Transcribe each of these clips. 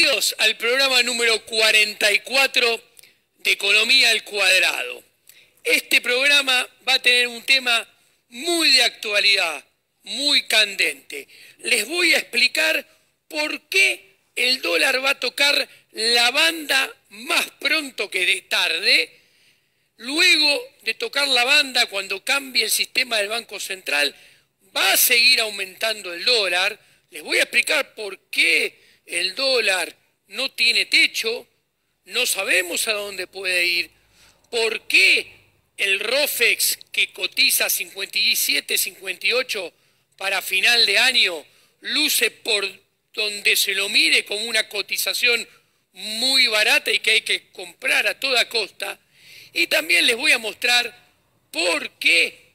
Bienvenidos al programa número 44 de Economía al Cuadrado. Este programa va a tener un tema muy de actualidad, muy candente. Les voy a explicar por qué el dólar va a tocar la banda más pronto que de tarde. Luego de tocar la banda, cuando cambie el sistema del Banco Central, va a seguir aumentando el dólar. Les voy a explicar por qué el dólar no tiene techo, no sabemos a dónde puede ir, por qué el ROFEX, que cotiza 57, 58 para final de año, luce por donde se lo mire como una cotización muy barata y que hay que comprar a toda costa. Y también les voy a mostrar por qué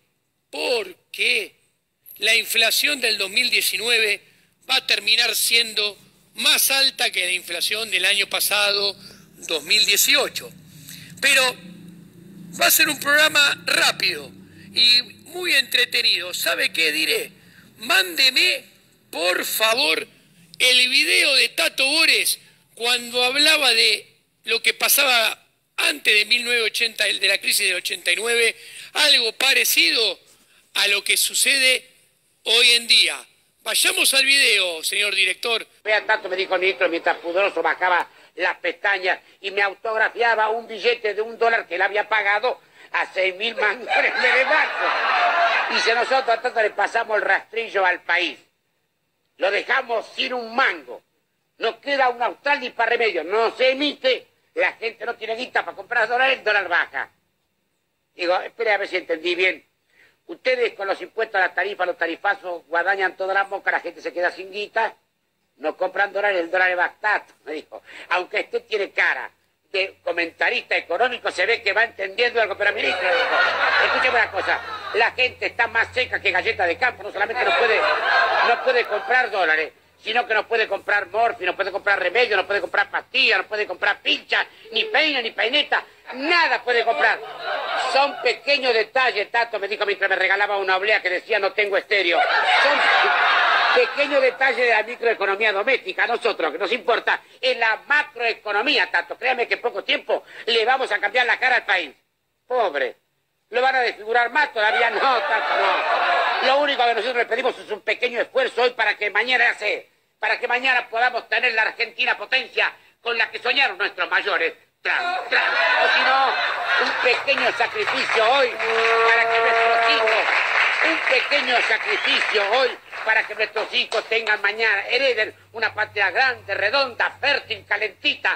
la inflación del 2019 va a terminar siendo más alta que la inflación del año pasado, 2018. Pero va a ser un programa rápido y muy entretenido. ¿Sabe qué diré? Mándeme, por favor, el video de Tato Bores cuando hablaba de lo que pasaba antes de 1980, de la crisis del 89, algo parecido a lo que sucede hoy en día. Vayamos al video, señor director. Vea, tanto me dijo el ministro mientras pudoroso bajaba las pestañas y me autografiaba un billete de $1 que él había pagado a 6.000 mangos de banco. Y si nosotros a tanto le pasamos el rastrillo al país, lo dejamos sin un mango, nos queda un austral ni para remedio, no se emite, la gente no tiene guita para comprar dólares, el dólar baja. Digo, espere a ver si entendí bien. Ustedes con los impuestos a la tarifa, los tarifazos, guadañan toda la boca, la gente se queda sin guita, no compran dólares, el dólar es bastante, me dijo. Aunque usted tiene cara de comentarista económico, se ve que va entendiendo algo, pero ministro, dijo, escúcheme una cosa, la gente está más seca que galleta de campo, no solamente no puede comprar dólares, sino que no puede comprar morfi, no puede comprar remedio, no puede comprar pastillas, no puede comprar pincha, ni peina, ni peineta, nada puede comprar. Son pequeños detalles, Tato me dijo mientras me regalaba una oblea que decía no tengo estéreo. Son pequeños detalles de la microeconomía doméstica. A nosotros, que nos importa, es la macroeconomía, Tato. Créame que en poco tiempo le vamos a cambiar la cara al país. Pobre. ¿Lo van a desfigurar más? Todavía no, Tato, no. Lo único que nosotros le pedimos es un pequeño esfuerzo hoy para que mañana podamos tener la Argentina potencia con la que soñaron nuestros mayores. O si no, un pequeño sacrificio hoy para que nuestros hijos, tengan mañana, hereden una patria grande, redonda, fértil, calentita.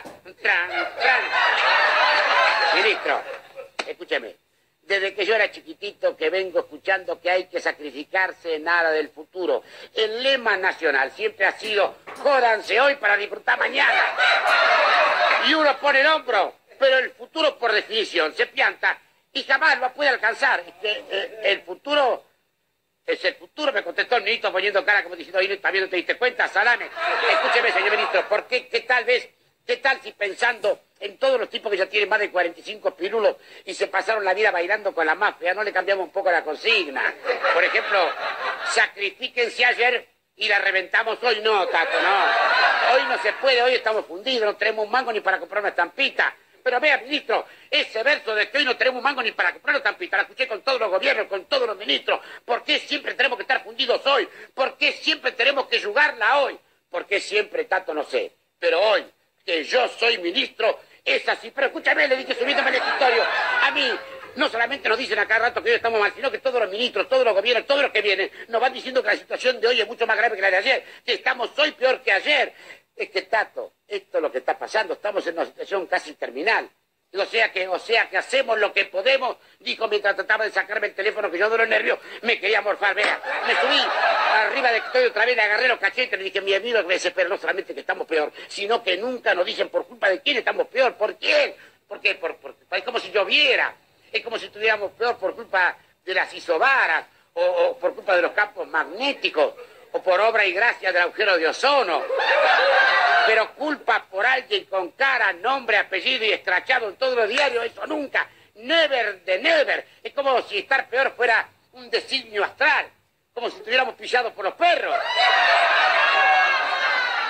Ministro, escúcheme. Desde que yo era chiquitito que vengo escuchando que hay que sacrificarse en aras del futuro. El lema nacional siempre ha sido, jódanse hoy para disfrutar mañana. Y uno pone el hombro, pero el futuro por definición se pianta y jamás lo puede alcanzar. El futuro es el futuro, me contestó el ministro poniendo cara como diciendo, oye, también no te diste cuenta, salame. Escúcheme, señor ministro, ¿por qué qué tal si pensando en todos los tipos que ya tienen más de 45 pirulos y se pasaron la vida bailando con la mafia, no le cambiamos un poco la consigna? Por ejemplo, sacrifíquense ayer y la reventamos hoy. No, Tato, no. Hoy no se puede, hoy estamos fundidos, no tenemos un mango ni para comprar una estampita. Pero vea, ministro, ese verso de que hoy no tenemos un mango ni para comprar una estampita, la escuché con todos los gobiernos, con todos los ministros. ¿Por qué siempre tenemos que estar fundidos hoy? ¿Por qué siempre tenemos que jugarla hoy? ¿Por qué siempre, Tato? No sé. Pero hoy, que yo soy ministro, es así. Pero escúchame, le dije subiéndome al escritorio, a mí no solamente nos dicen a cada rato que hoy estamos mal, sino que todos los ministros, todos los gobiernos, todos los que vienen, nos van diciendo que la situación de hoy es mucho más grave que la de ayer, que estamos hoy peor que ayer. Es que, Tato, esto es lo que está pasando, estamos en una situación casi terminal. O sea que hacemos lo que podemos, dijo mientras trataba de sacarme el teléfono, que yo de los nervios me quería morfar. Vea, me subí arriba del escritorio otra vez, le agarré los cachetes, le dije, mi amigo, que me desespero, no solamente que estamos peor, sino que nunca nos dicen por culpa de quién estamos peor, ¿por quién? Porque es como si lloviera, es como si estuviéramos peor por culpa de las isobaras, o por culpa de los campos magnéticos, o por obra y gracia del agujero de ozono. Pero culpa por alguien con cara, nombre, apellido y escrachado en todos los diarios, eso nunca. Never de never. Es como si estar peor fuera un designio astral. Como si estuviéramos pillados por los perros.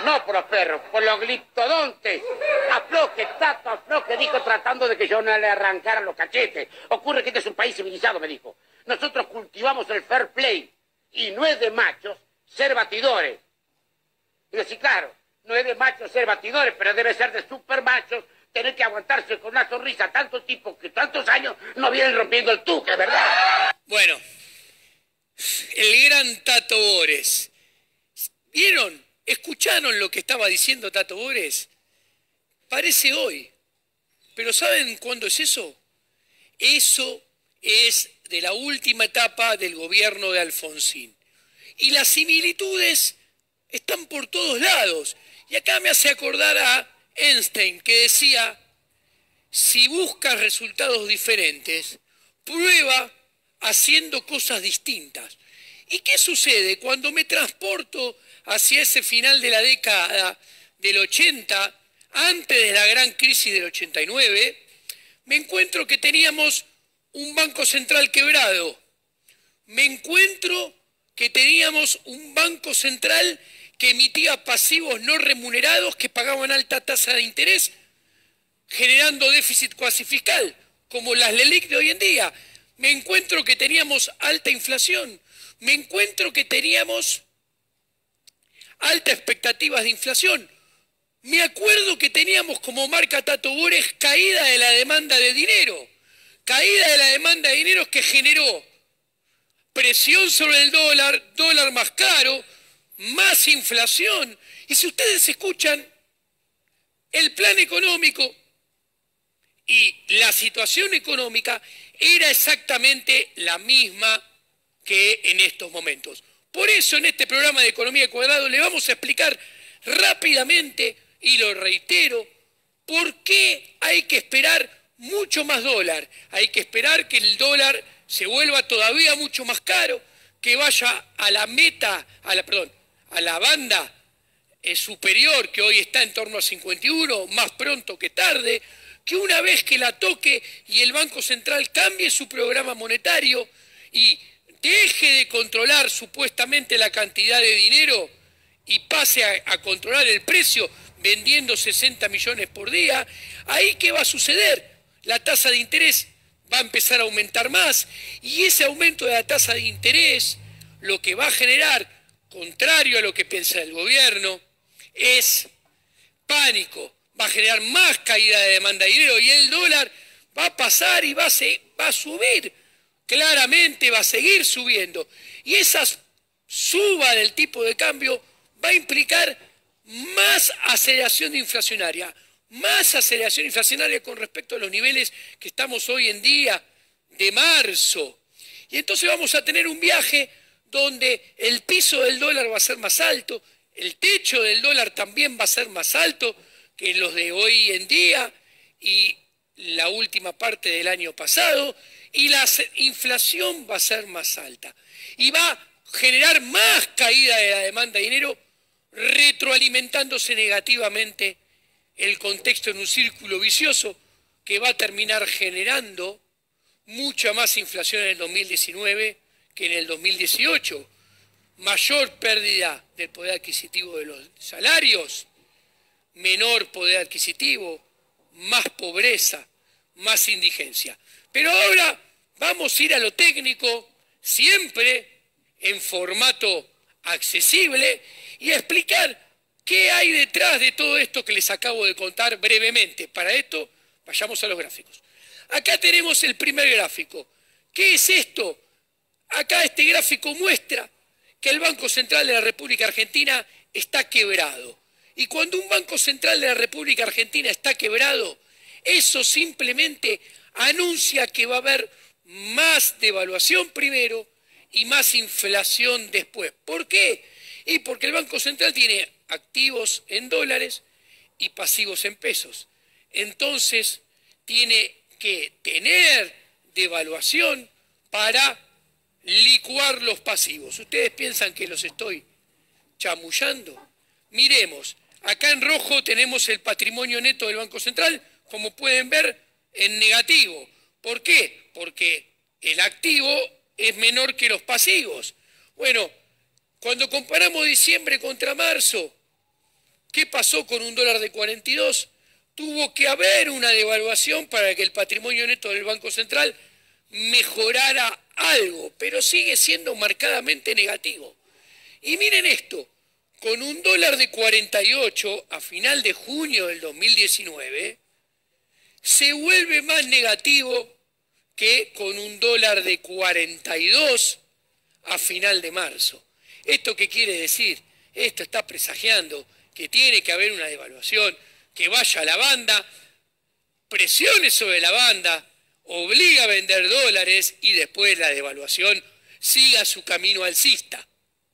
No por los perros, por los gliptodontes. Afloje, Tato, afloje, dijo tratando de que yo no le arrancara los cachetes. Ocurre que este es un país civilizado, me dijo. Nosotros cultivamos el fair play y no es de machos ser batidores. Digo, sí, claro, no es de machos ser batidores, pero debe ser de super machos tener que aguantarse con una sonrisa tanto tipos que tantos años no vienen rompiendo el tuque, ¿verdad? Bueno, el gran Tato Bores. ¿Vieron? ¿Escucharon lo que estaba diciendo Tato Bores? Parece hoy. Pero ¿saben cuándo es eso? Eso es de la última etapa del gobierno de Alfonsín. Y las similitudes están por todos lados. Y acá me hace acordar a Einstein, que decía, si buscas resultados diferentes, prueba haciendo cosas distintas. ¿Y qué sucede cuando me transporto hacia ese final de la década del 80, antes de la gran crisis del 89, me encuentro que teníamos un Banco Central quebrado. Me encuentro que teníamos un Banco Central que emitía pasivos no remunerados que pagaban alta tasa de interés, generando déficit cuasi fiscal, como las LELIQ de hoy en día. Me encuentro que teníamos alta inflación. Me encuentro que teníamos altas expectativas de inflación. Me acuerdo que teníamos como marca Tato Bores caída de la demanda de dinero. Caída de la demanda de dinero que generó presión sobre el dólar, dólar más caro, más inflación. Y si ustedes escuchan, el plan económico y la situación económica era exactamente la misma que en estos momentos. Por eso en este programa de Economía al Cuadrado le vamos a explicar rápidamente, y lo reitero, por qué hay que esperar mucho más dólar. Hay que esperar que el dólar se vuelva todavía mucho más caro, que vaya a la meta, a la banda superior, que hoy está en torno a 51, más pronto que tarde, que una vez que la toque y el Banco Central cambie su programa monetario y deje de controlar supuestamente la cantidad de dinero y pase a controlar el precio vendiendo 60 millones por día, ¿ahí qué va a suceder? La tasa de interés va a empezar a aumentar más y ese aumento de la tasa de interés lo que va a generar, contrario a lo que piensa el gobierno, es pánico, va a generar más caída de demanda de dinero y el dólar va a pasar y va a subir. Claramente va a seguir subiendo. Y esa suba del tipo de cambio va a implicar más aceleración inflacionaria con respecto a los niveles que estamos hoy en día de marzo. Y entonces vamos a tener un viaje donde el piso del dólar va a ser más alto, el techo del dólar también va a ser más alto que los de hoy en día y la última parte del año pasado, y la inflación va a ser más alta. Y va a generar más caída de la demanda de dinero, retroalimentándose negativamente el contexto en un círculo vicioso que va a terminar generando mucha más inflación en el 2019 que en el 2018. Mayor pérdida del poder adquisitivo de los salarios, menor poder adquisitivo, más pobreza, más indigencia. Pero ahora vamos a ir a lo técnico, siempre en formato accesible, y a explicar qué hay detrás de todo esto que les acabo de contar brevemente. Para esto, vayamos a los gráficos. Acá tenemos el primer gráfico. ¿Qué es esto? Acá este gráfico muestra que el Banco Central de la República Argentina está quebrado. Y cuando un Banco Central de la República Argentina está quebrado, eso simplemente anuncia que va a haber más devaluación primero y más inflación después. ¿Por qué? Y porque el Banco Central tiene activos en dólares y pasivos en pesos. Entonces, tiene que tener devaluación para licuar los pasivos. ¿Ustedes piensan que los estoy chamullando? Miremos, acá en rojo tenemos el patrimonio neto del Banco Central, como pueden ver, en negativo. ¿Por qué? Porque el activo es menor que los pasivos. Bueno, cuando comparamos diciembre contra marzo, ¿Qué pasó con un dólar de 42? Tuvo que haber una devaluación para que el patrimonio neto del Banco Central mejorara algo, pero sigue siendo marcadamente negativo. Y miren esto, con un dólar de 48 a final de junio del 2019, se vuelve más negativo que con un dólar de 42 a final de marzo. ¿Esto qué quiere decir? Esto está presagiando que tiene que haber una devaluación, que vaya a la banda, presione sobre la banda, obliga a vender dólares y después la devaluación siga su camino alcista.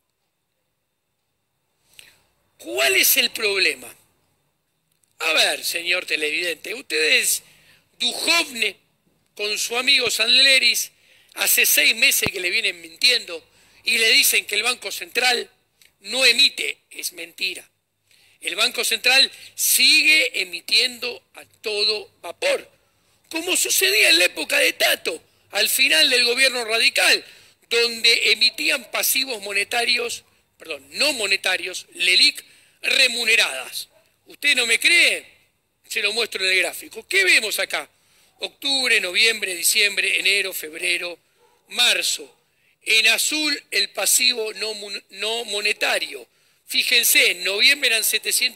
¿Cuál es el problema? A ver, señor televidente, ustedes, Duhovne, con su amigo Sandleris, hace 6 meses que le vienen mintiendo y le dicen que el Banco Central no emite. Es mentira. El Banco Central sigue emitiendo a todo vapor, como sucedía en la época de Tato, al final del gobierno radical, donde emitían pasivos monetarios, no monetarios, LELIQ, remuneradas. ¿Usted no me cree? Se lo muestro en el gráfico. ¿Qué vemos acá? Octubre, noviembre, diciembre, enero, febrero, marzo. En azul el pasivo no monetario. Fíjense, en noviembre eran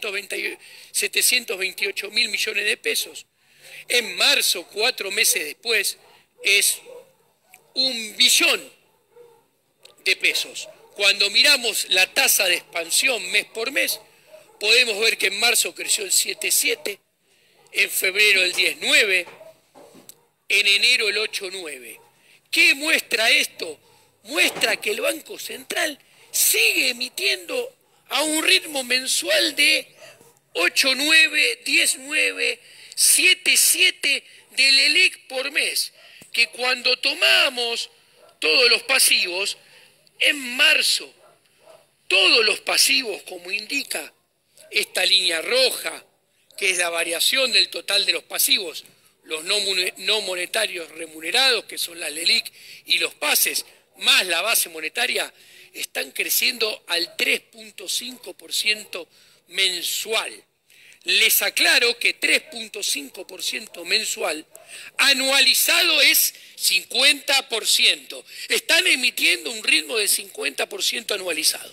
728 mil millones de pesos. En marzo, 4 meses después, es 1 billón de pesos. Cuando miramos la tasa de expansión mes por mes, podemos ver que en marzo creció el 7,7, en febrero el 10,9, en enero el 8,9. ¿Qué muestra esto? Muestra que el Banco Central sigue emitiendo a un ritmo mensual de 8,9, 10,9, 7,7 de LELIQ por mes, que cuando tomamos todos los pasivos, en marzo, todos los pasivos, como indica esta línea roja, que es la variación del total de los pasivos, los no monetarios remunerados, que son las LELIQ, y los pases, más la base monetaria, están creciendo al 3,5% mensual. Les aclaro que 3,5% mensual, anualizado es 50%. Están emitiendo un ritmo de 50% anualizado.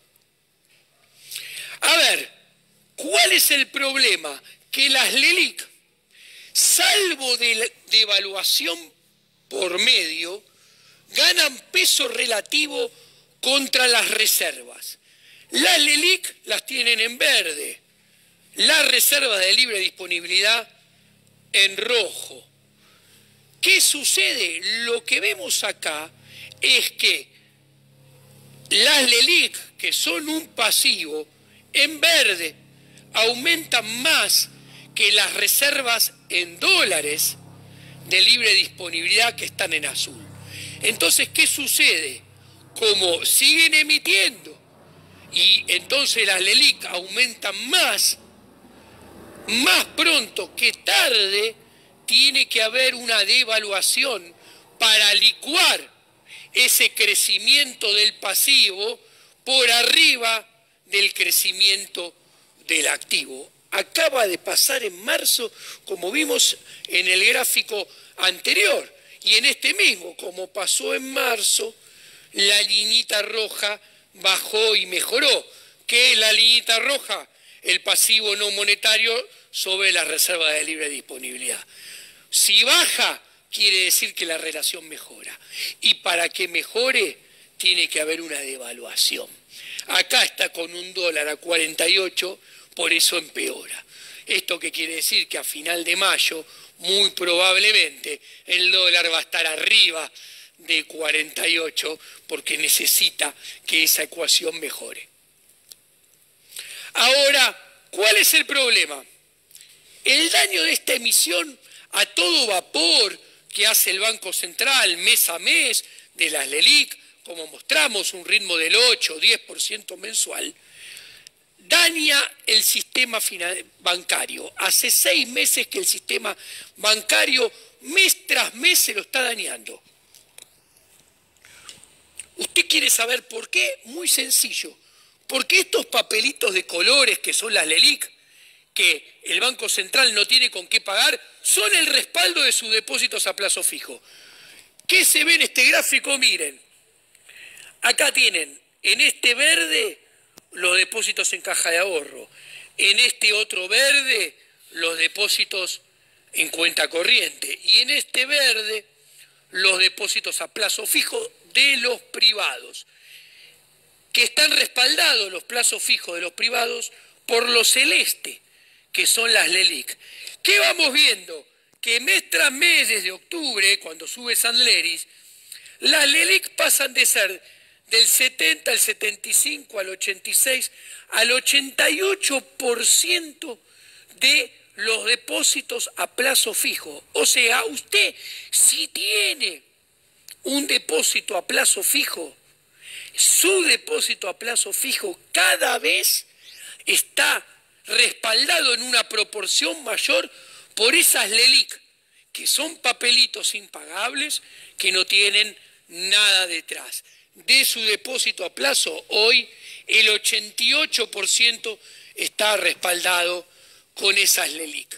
A ver, ¿cuál es el problema? Que las LELIQ, salvo de devaluación por medio, ganan peso relativo contra las reservas. Las LELIQ las tienen en verde, las reservas de libre disponibilidad en rojo. ¿Qué sucede? Lo que vemos acá es que las LELIQ, que son un pasivo, en verde aumentan más que las reservas en dólares de libre disponibilidad que están en azul. Entonces, ¿qué sucede? Como siguen emitiendo y entonces las LELIQ aumentan más pronto que tarde tiene que haber una devaluación para licuar ese crecimiento del pasivo por arriba del crecimiento del activo. Acaba de pasar en marzo, como vimos en el gráfico anterior, y en este mismo, como pasó en marzo, la liñita roja bajó y mejoró. ¿Qué es la liñita roja? El pasivo no monetario sobre la reserva de libre disponibilidad. Si baja, quiere decir que la relación mejora. Y para que mejore, tiene que haber una devaluación. Acá está con un dólar a 48, por eso empeora. ¿Esto qué quiere decir? Que a final de mayo, muy probablemente, el dólar va a estar arriba de 48 porque necesita que esa ecuación mejore. Ahora, ¿cuál es el problema? El daño de esta emisión a todo vapor que hace el Banco Central mes a mes de las LELIQ, como mostramos, un ritmo del 8 o 10% mensual, daña el sistema bancario. Hace 6 meses que el sistema bancario mes tras mes se lo está dañando. ¿Usted quiere saber por qué? Muy sencillo. Porque estos papelitos de colores que son las LELIQ, que el Banco Central no tiene con qué pagar, son el respaldo de sus depósitos a plazo fijo. ¿Qué se ve en este gráfico? Miren, acá tienen en este verde los depósitos en caja de ahorro, en este otro verde los depósitos en cuenta corriente y en este verde los depósitos a plazo fijo de los privados, que están respaldados los plazos fijos de los privados por lo celeste, que son las LELIQ. ¿Qué vamos viendo? Que mes tras mes, desde octubre, cuando sube San Leris, las LELIQ pasan de ser del 70 al 75, al 86, al 88% de los depósitos a plazo fijo. O sea, usted, si tiene un depósito a plazo fijo, su depósito a plazo fijo cada vez está respaldado en una proporción mayor por esas LELIQ, que son papelitos impagables que no tienen nada detrás. De su depósito a plazo, hoy el 88% está respaldado con esas LELIQ.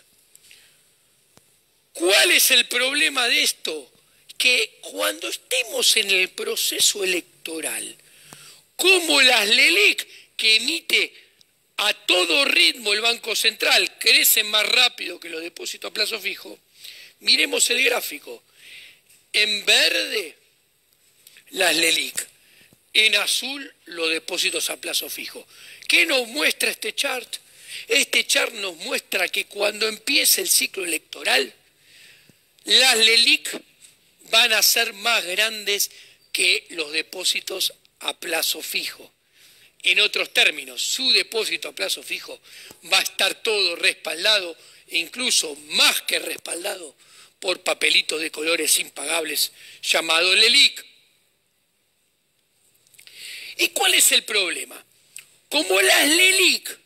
¿Cuál es el problema de esto? Que cuando estemos en el proceso electoral, como las LELIQ que emite a todo ritmo el Banco Central crecen más rápido que los depósitos a plazo fijo, miremos el gráfico. En verde, las LELIQ. En azul, los depósitos a plazo fijo. ¿Qué nos muestra este chart? Este chart nos muestra que cuando empiece el ciclo electoral, las LELIQ van a ser más grandes que los depósitos a plazo fijo. En otros términos, su depósito a plazo fijo va a estar todo respaldado, e incluso más que respaldado, por papelitos de colores impagables llamados LELIQ. ¿Y cuál es el problema? Como las LELIQ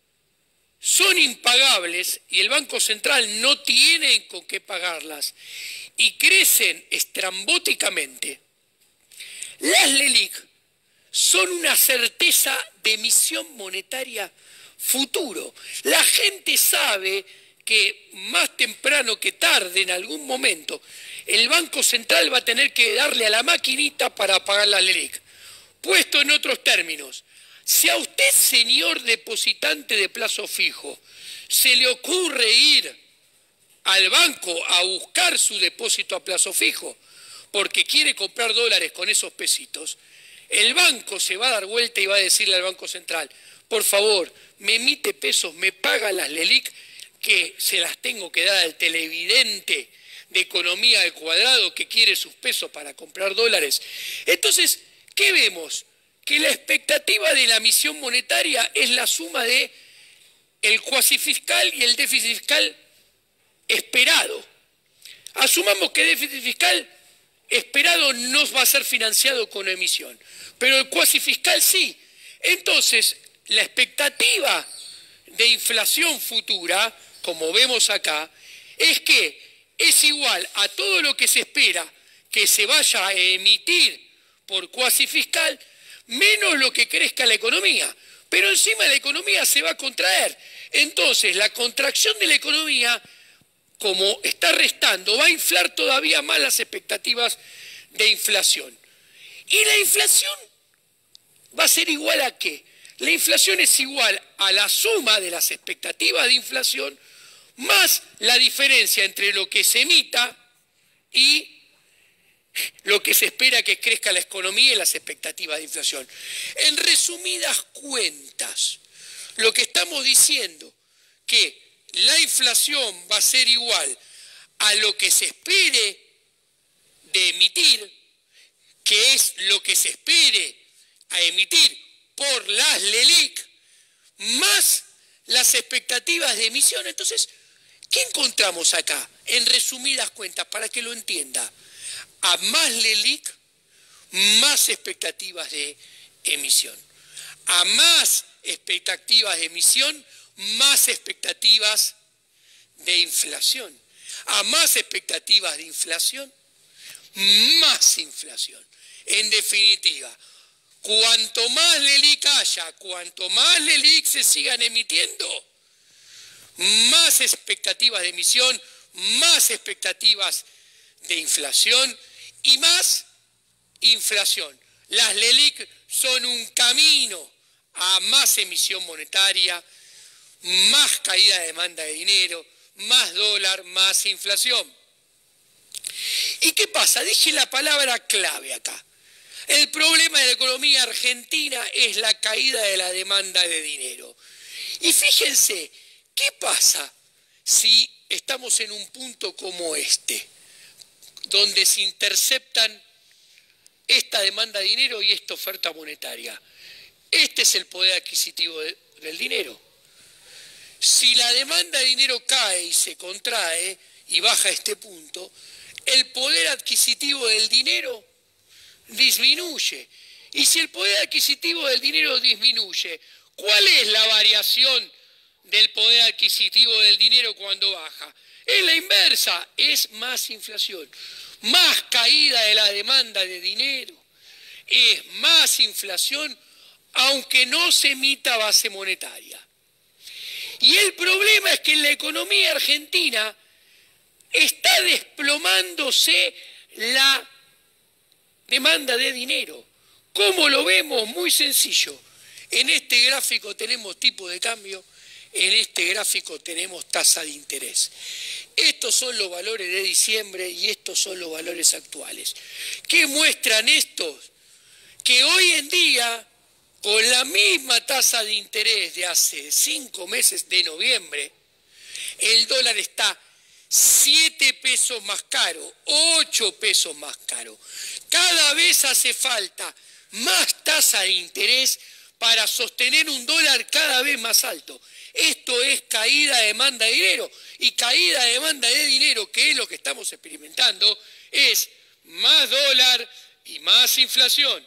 son impagables y el Banco Central no tiene con qué pagarlas y crecen estrambóticamente, las LELIQ son una certeza de emisión monetaria futuro. La gente sabe que más temprano que tarde, en algún momento, el Banco Central va a tener que darle a la maquinita para pagar la LELIQ. Puesto en otros términos, si a usted, señor depositante de plazo fijo, se le ocurre ir al banco a buscar su depósito a plazo fijo porque quiere comprar dólares con esos pesitos, el banco se va a dar vuelta y va a decirle al Banco Central, por favor, me emite pesos, me paga las LELIQ que se las tengo que dar al televidente de economía al cuadrado que quiere sus pesos para comprar dólares. Entonces, ¿qué vemos? Que la expectativa de la emisión monetaria es la suma de el cuasifiscal y el déficit fiscal esperado. Asumamos que el déficit fiscal esperado no va a ser financiado con emisión, pero el cuasifiscal sí. Entonces, la expectativa de inflación futura, como vemos acá, es que es igual a todo lo que se espera que se vaya a emitir por cuasifiscal, menos lo que crezca la economía. Pero encima la economía se va a contraer. Entonces, la contracción de la economía, como está restando, va a inflar todavía más las expectativas de inflación. ¿Y la inflación va a ser igual a qué? La inflación es igual a la suma de las expectativas de inflación más la diferencia entre lo que se emita y lo que se espera que crezca la economía y las expectativas de inflación. En resumidas cuentas, lo que estamos diciendo que la inflación va a ser igual a lo que se espere de emitir, que es lo que se espere a emitir por las LELIQ, más las expectativas de emisión. Entonces, ¿qué encontramos acá? En resumidas cuentas, para que lo entienda, a más LELIQ, más expectativas de emisión. A más expectativas de emisión, más expectativas de inflación. A más expectativas de inflación, más inflación. En definitiva, Cuanto más LELIQ haya, cuanto más LELIQ se sigan emitiendo, más expectativas de emisión, más expectativas de inflación y más inflación. Las LELIQ son un camino a más emisión monetaria, más caída de demanda de dinero, más dólar, más inflación. ¿Y qué pasa? Dije la palabra clave acá. El problema de la economía argentina es la caída de la demanda de dinero. Y fíjense, ¿qué pasa si estamos en un punto como este, donde se interceptan esta demanda de dinero y esta oferta monetaria? Este es el poder adquisitivo del dinero. Si la demanda de dinero cae y se contrae y baja a este punto, el poder adquisitivo del dinero disminuye. Y si el poder adquisitivo del dinero disminuye, ¿cuál es la variación del poder adquisitivo del dinero cuando baja? Es la inversa, es más inflación, más caída de la demanda de dinero, es más inflación aunque no se emita base monetaria. Y el problema es que en la economía argentina está desplomándose la demanda de dinero. ¿Cómo lo vemos? Muy sencillo. En este gráfico tenemos tipo de cambio, en este gráfico tenemos tasa de interés. Estos son los valores de diciembre y estos son los valores actuales. ¿Qué muestran estos? Que hoy en día, con la misma tasa de interés de hace 5 meses de noviembre, el dólar está 7 pesos más caro, 8 pesos más caro. Cada vez hace falta más tasa de interés para sostener un dólar cada vez más alto. Esto es caída de demanda de dinero. Y caída de demanda de dinero, que es lo que estamos experimentando, es más dólar y más inflación.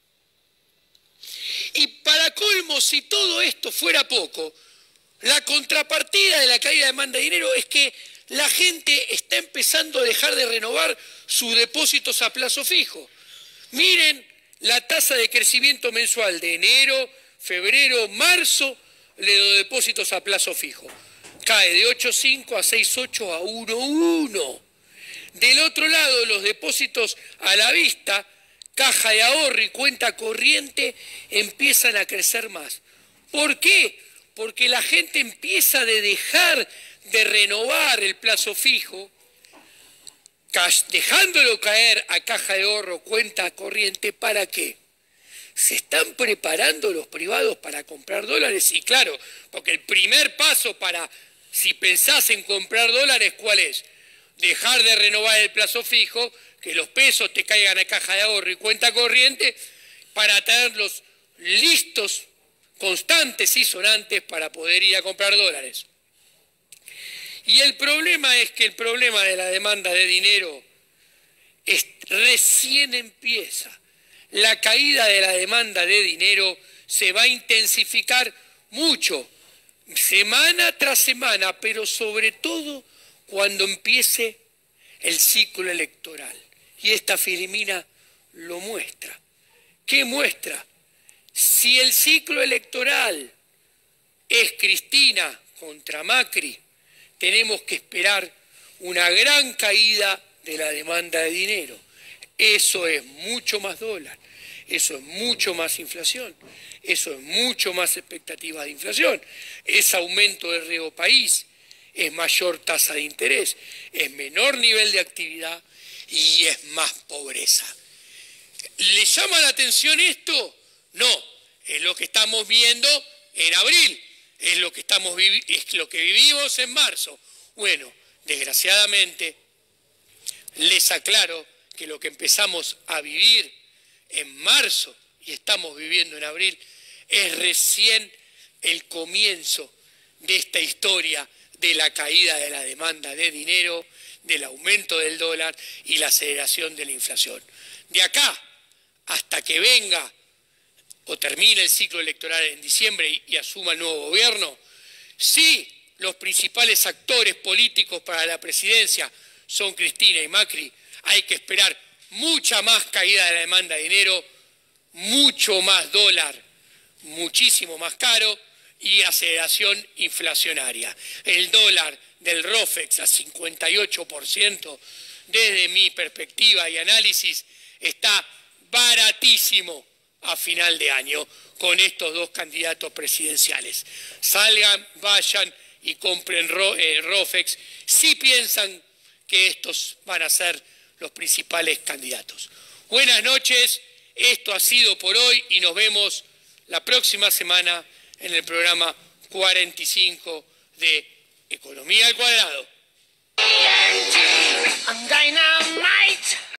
Y para colmo, si todo esto fuera poco, la contrapartida de la caída de demanda de dinero es que la gente está empezando a dejar de renovar sus depósitos a plazo fijo. Miren la tasa de crecimiento mensual de enero, febrero, marzo de los depósitos a plazo fijo. Cae de 8,5 a 6,8 a 1,1. Del otro lado, los depósitos a la vista, caja de ahorro y cuenta corriente, empiezan a crecer más. ¿Por qué? Porque la gente empieza a dejar de renovar el plazo fijo, dejándolo caer a caja de ahorro, cuenta corriente. ¿Para qué? Se están preparando los privados para comprar dólares. Y claro, porque el primer paso para, si pensás en comprar dólares, ¿cuál es? Dejar de renovar el plazo fijo, que los pesos te caigan a caja de ahorro y cuenta corriente, para tenerlos listos, constantes y sonantes para poder ir a comprar dólares. Y el problema es que el problema de la demanda de dinero recién empieza. La caída de la demanda de dinero se va a intensificar mucho, semana tras semana, pero sobre todo cuando empiece el ciclo electoral. Y esta Filmina lo muestra. ¿Qué muestra? Si el ciclo electoral es Cristina contra Macri, tenemos que esperar una gran caída de la demanda de dinero. Eso es mucho más dólar, eso es mucho más inflación, eso es mucho más expectativa de inflación, es aumento del riesgo país, es mayor tasa de interés, es menor nivel de actividad y es más pobreza. ¿Le llama la atención esto? No, es lo que estamos viendo en abril. Es lo que vivimos en marzo. Bueno, desgraciadamente, les aclaro que lo que empezamos a vivir en marzo y estamos viviendo en abril es recién el comienzo de esta historia de la caída de la demanda de dinero, del aumento del dólar y la aceleración de la inflación. De acá hasta que venga o termine el ciclo electoral en diciembre y asuma el nuevo gobierno, sí, los principales actores políticos para la presidencia son Cristina y Macri, hay que esperar mucha más caída de la demanda de dinero mucho más dólar, muchísimo más caro, y aceleración inflacionaria. El dólar del ROFEX a 58%, desde mi perspectiva y análisis, está baratísimo a final de año con estos dos candidatos presidenciales. Salgan, vayan y compren ROFEX si piensan que estos van a ser los principales candidatos. Buenas noches, esto ha sido por hoy y nos vemos la próxima semana en el programa 45 de Economía al Cuadrado.